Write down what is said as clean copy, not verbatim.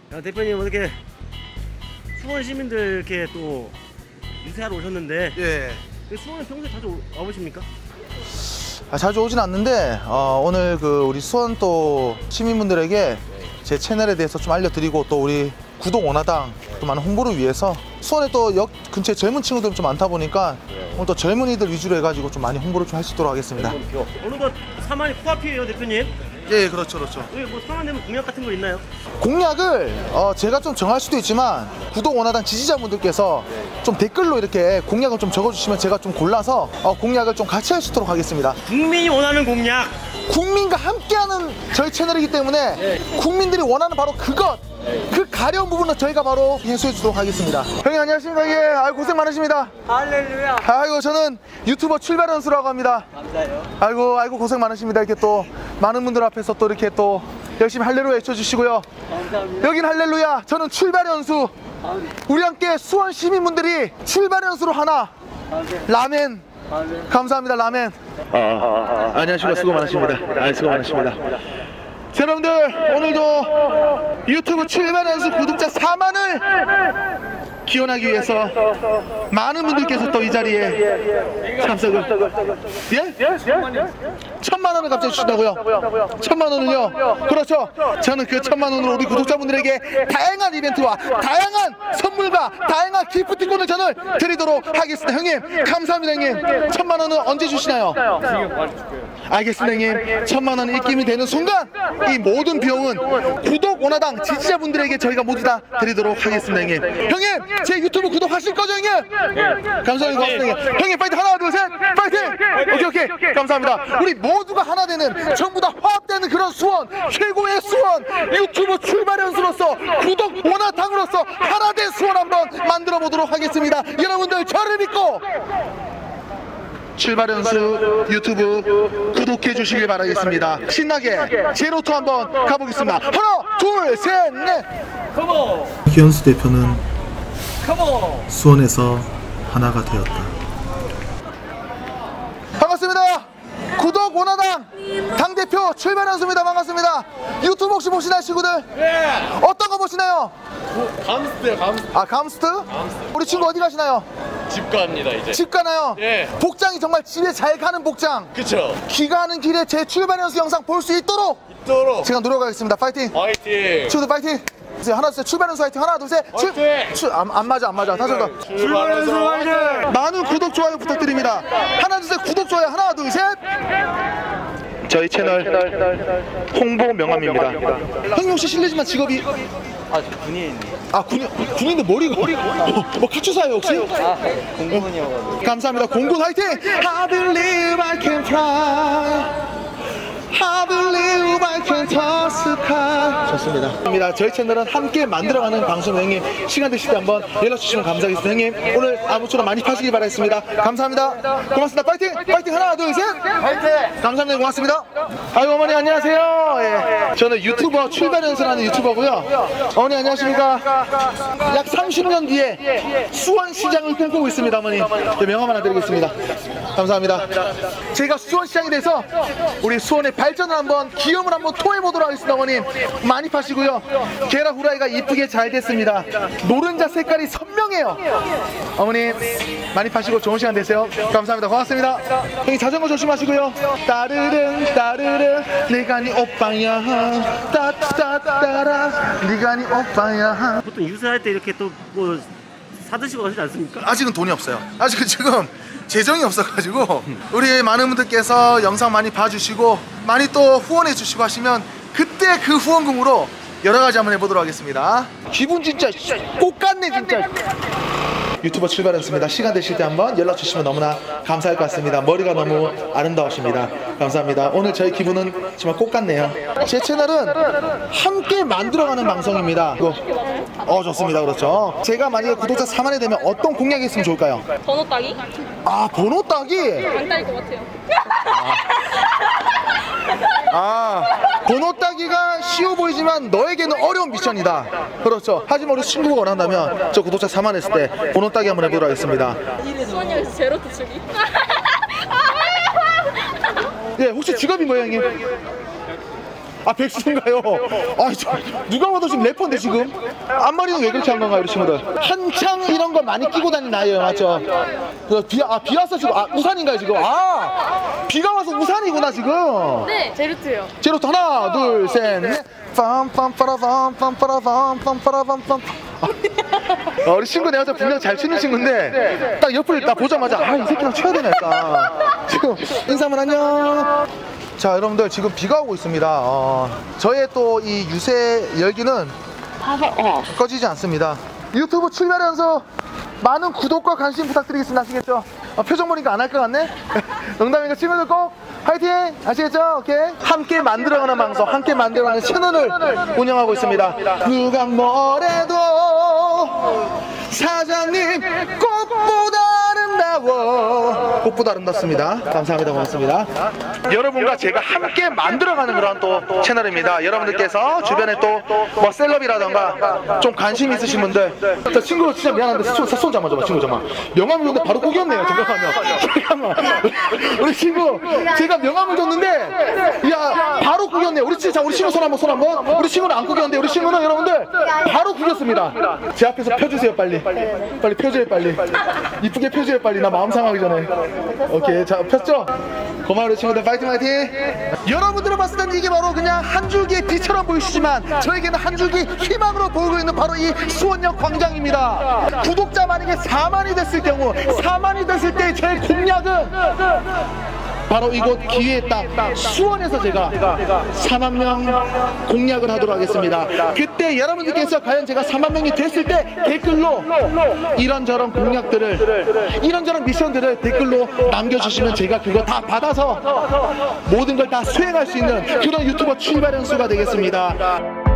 야, 대표님 어떻게 수원 시민들 이렇게 또 유세하러 오셨는데, 예. 수원에 평소에 자주 와보십니까? 자주 오진 않는데 오늘 우리 수원 또 시민분들에게 제 채널에 대해서 좀 알려드리고 또 우리 구독 원화당 또 많은 홍보를 위해서 수원에 또 역 근처에 젊은 친구들 좀 많다 보니까 오늘 또 젊은이들 위주로 해가지고 좀 많이 홍보를 좀 할 수 있도록 하겠습니다. 어느덧 사만이 코앞이에요, 대표님. 예, 그렇죠, 그렇죠. 뭐 사만 되면 공약 같은 거 있나요? 공약을 제가 좀 정할 수도 있지만 구독 원화당 지지자분들께서 좀 댓글로 이렇게 공약을 좀 적어주시면 제가 좀 골라서 공약을 좀 같이 할 수 있도록 하겠습니다. 국민이 원하는 공약. 국민과 함께하는 저희 채널이기 때문에 국민들이 원하는 바로 그것, 그 가려운 부분을 저희가 바로 해소해 주도록 하겠습니다. 형님 안녕하십니까? 예, 아이고 고생 많으십니다. 할렐루야. 아이고 저는 유튜버 출발연수라고 합니다. 감사해요. 아이고 고생 많으십니다. 이렇게 또 많은 분들 앞에서 또 이렇게 또 열심히 할렐루야 외쳐주시고요. 감사합니다. 여긴 할렐루야, 저는 출발연수. 우리 함께 수원 시민분들이 출발연수로 하나. 라멘. 감사합니다. 라멘. 안녕하십니까. 수고 많으십니다. 수고 많으십니다. 자, 여러분들 오늘도 유튜브 출발연수 구독자 4만을 기원하기 위해서 많은 분들께서 또 이 자리에 참석을. 예? 1,000만원을 갑자기 주신다고요? 1,000만원을요? 그렇죠. 저는 그 1,000만원으로 우리 구독자분들에게 다양한 이벤트와 다양한 선물과 다양한 기프티콘을 저는 드리도록 하겠습니다. 형님 감사합니다. 형님 1,000만원은 언제 주시나요? 알겠습니다. 형님 1,000만원이 입금이 되는 순간 이 모든 비용은 구독 원화당 지지자분들에게 저희가 모두 다 드리도록 하겠습니다. 형님 제 유튜브 구독하실 거죠, 형님? 감사합니다. 고맙습니다. 형님 파이팅. 하나 둘 셋 파이팅. 오케이 감사합니다. 우리 모두가 하나 되는, 전부 다 화합되는 그런 수원, 최고의 수원 유튜브 출발연수로서 구독 원화당으로서 하나 된 수원 한번 만들어 보도록 하겠습니다. 여러분들 저를 믿고 출발연수 유튜브 구독해 주시길 바라겠습니다. 신나게 제로투 한번 가보겠습니다. 하나 둘 셋 넷. 기현수 대표는 수원에서 하나가 되었다. 반갑습니다. 구독 원화당 당대표 출발연수입니다. 반갑습니다. 유튜브 혹시 보시나요, 친구들? 네. 어떤 거 보시나요? 감스트요, 감스트. 감스트? 우리 친구 어디 가시나요? 집 갑니다, 이제. 집 가나요? 네. 복장이 정말 집에 잘 가는 복장. 그쵸. 귀가하는 길에 제 출발연수 영상 볼 수 있도록 제가 노력하겠습니다. 파이팅. 화이팅. 친구들 파이팅. 하나 둘 셋 출발연수 화이팅. 하나 둘 셋 안 맞아 다시 한번 출발연수 화이팅. 많은 구독 좋아요 부탁드립니다. 하나 둘 셋 구독 좋아요. 하나 둘 셋. 저희 채널 홍보 명함입니다. 형님 혹시 실례지만 직업이? 군인. 군인인데 머리가 뭐 카투사예요 혹시? 공군이어가지고. 감사합니다. 공군 화이팅! I believe I can fly. I believe I can touch the sky. 좋습니다. 저희 채널은 함께 만들어가는 방송. 형님 시간 되실 때 한번 연락 주시면 감사하겠습니다. 형님 오늘 아무쪼록 많이 파시길 바라겠습니다. 감사합니다. 고맙습니다. 파이팅! 파이팅! 하나 둘 셋! 파이팅! 감사합니다. 고맙습니다. 아유 어머니 안녕하세요. 예. 저는 유튜버 출발연수라는 유튜버고요. 어머니 안녕하십니까? 약 30년 뒤에 수원시장을 꿈꾸고 있습니다. 어머니 명함 하나 드리겠습니다. 감사합니다. 제가 수원시장이 돼서 우리 수원의 발전을 한번, 기염을 한번 토해보도록 하겠습니다. 어머님 많이 파시고요. 계란 후라이가 이쁘게 잘 됐습니다. 노른자 색깔이 선명해요. 어머님 많이 파시고 좋은 시간 되세요. 감사합니다. 고맙습니다. 형님 자전거 조심하시고요. 따르릉 따르릉 내가 네 오빠야 따따따라 네가 네 오빠야. 보통 유세할 때 이렇게 또 뭐 사드시고 가시지 않습니까? 아직은 돈이 없어요. 아직은 지금 재정이 없어가지고 우리 많은 분들께서 영상 많이 봐주시고 많이 또 후원해 주시고 하시면 그때 그 후원금으로 여러가지 한번 해보도록 하겠습니다. 기분 진짜 꽃 같네 진짜. 유튜버 출발했습니다. 시간 되실 때 한번 연락 주시면 너무나 감사할 것 같습니다. 머리가 너무 아름다우십니다. 감사합니다. 오늘 저희 기분은 정말 꽃 같네요. 제 채널은 함께 만들어가는 방송입니다. 좋습니다. 그렇죠. 제가 만약에 구독자 4만이 되면 어떤 공약이 있으면 좋을까요? 번호 따기? 번호 따기? 안 따일 것 같아요. 번호 따기가 쉬워 보이지만 너에게는 어려운 미션이다. 그렇죠. 하지만 우리 친구가 원한다면 저 구독자 4만 했을 때 번호 따기 한번 해보도록 하겠습니다. 수원역에서 제로투 주기. 예, 혹시 직업이 뭐예요, 형님? 아 백수인가요? 아 누가 봐도 지금 래퍼인데 지금 앞머리는 왜 그렇게 한 건가요, 우리 친구들? 한창 이런 거 많이 끼고 다니는 나이에요, 맞죠? 비 와서 지금 우산인가요 지금? 비가 와서 우산이구나 지금. 네, 제로트요. 제로투 하나 둘 셋 넷. 빰빰빠라빰빰빠라빰빰빠라빰빰. 우리 친구 내가 분명 잘 추는 친구인데 딱 옆을 딱 보자마자 이 새끼랑 쳐야 되나 했다. 지금 인사만 안녕. 자 여러분들 지금 비가 오고 있습니다. 저의 또 이 유세 열기는 꺼지지 않습니다. 유튜브 출발 연수 많은 구독과 관심 부탁드리겠습니다. 아시겠죠? 표정 보니까 안 할 것 같네? 농담이니까 친구들 꼭 화이팅! 아시겠죠? 오케이? 함께 만들어가는 방송, 함께 만들어가는 채널을 운영하고 있습니다. 누가 뭐래도 사장님 꽃보다 아름다워. 꽃보다 아름답습니다. 감사합니다. 고맙습니다. 여러분과 제가 함께 만들어가는 그런 또 채널입니다. 여러분들께서 주변에 또 뭐 셀럽이라던가 좀 관심 있으신 분들, 저 친구 진짜 미안한데 손 잡아줘봐. 친구 잠깐만. 명함을 줬는데 바로 꾸겼네요. 잠깐만. 우리 친구 제가 명함을 줬는데 야 바로 꾸겼네요. 우리 친구 손 한번. 우리 친구는 안 꾸겼는데 우리 친구는 여러분들 바로 꾸겼습니다. 제 앞에서 펴주세요. 빨리 펴줘요. 빨리 이쁘게 펴줘요. 빨리 나 마음 상하기 전에. 오케이 자 폈죠? 고마워요 친구들. 파이팅. 여러분들은 봤을 땐 이게 바로 그냥 한 줄기의 빛처럼 보이시지만 저에게는 한 줄기 희망으로 보이고 있는 바로 이 수원역 광장입니다. 구독자 만약에 4만이 됐을 경우 4만이 됐을 때 제 공약은 바로 이곳 기회의 땅 수원에서 제가 4만 명 공약을 하도록 하겠습니다. 그때 여러분들께서 과연 제가 4만 명이 됐을 때 댓글로 이런저런 공약들을, 이런저런 미션들을 댓글로 남겨주시면 제가 그거 다 받아서 모든 걸 다 수행할 수 있는 그런 유튜버 출발 연수가 되겠습니다.